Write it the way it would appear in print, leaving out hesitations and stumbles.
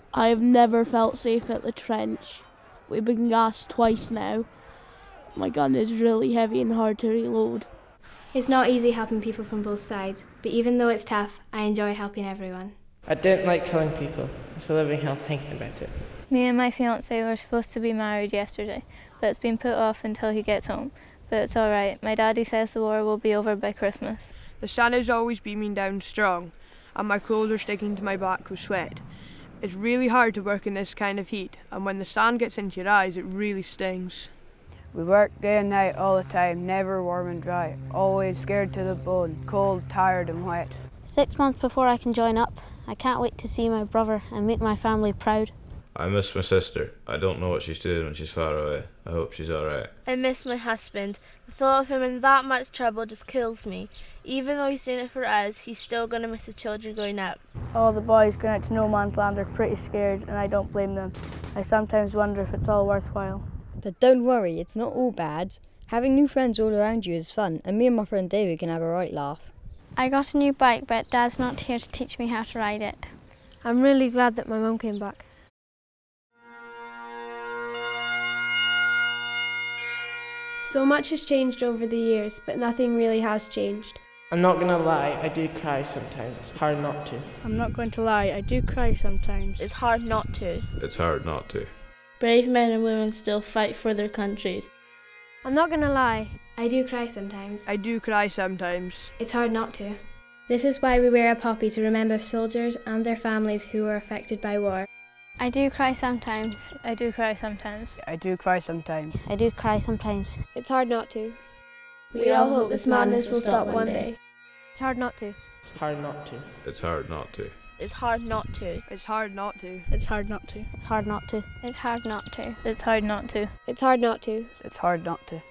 I have never felt safe at the trench. We've been gassed twice now. My gun is really heavy and hard to reload. It's not easy helping people from both sides, but even though it's tough, I enjoy helping everyone. I don't like killing people. It's a living hell thinking about it. Me and my fiancé were supposed to be married yesterday, but it's been put off until he gets home. But it's alright, my daddy says the war will be over by Christmas. The sun is always beaming down strong, and my clothes are sticking to my back with sweat. It's really hard to work in this kind of heat, and when the sun gets into your eyes, it really stings. We work day and night all the time, never warm and dry, always scared to the bone, cold, tired and wet. 6 months before I can join up, I can't wait to see my brother and make my family proud. I miss my sister. I don't know what she's doing when she's far away. I hope she's alright. I miss my husband. The thought of him in that much trouble just kills me. Even though he's doing it for us, he's still going to miss the children growing up. All the boys going out to no man's land are pretty scared, and I don't blame them. I sometimes wonder if it's all worthwhile. But don't worry, it's not all bad. Having new friends all around you is fun, and me and my friend David can have a right laugh. I got a new bike, but Dad's not here to teach me how to ride it. I'm really glad that my mum came back. So much has changed over the years, but nothing really has changed. I'm not gonna lie, I do cry sometimes. It's hard not to. I'm not going to lie, I do cry sometimes. It's hard not to. It's hard not to. Brave men and women still fight for their countries. I'm not gonna lie. I do cry sometimes. I do cry sometimes. It's hard not to. This is why we wear a poppy to remember soldiers and their families who were affected by war. I do cry sometimes. I do cry sometimes. I do cry sometimes. I do cry sometimes. It's hard not to. We all hope this madness will stop one day. It's hard not to. It's hard not to. It's hard not to. It's hard not to. It's hard not to. It's hard not to. It's hard not to. It's hard not to. It's hard not to. It's hard not to. It's hard not to.